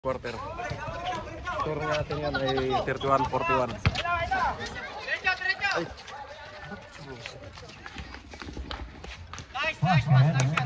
Quarter. Score natin yan ay 31-41. Ay. Nice, nice, nice, nice.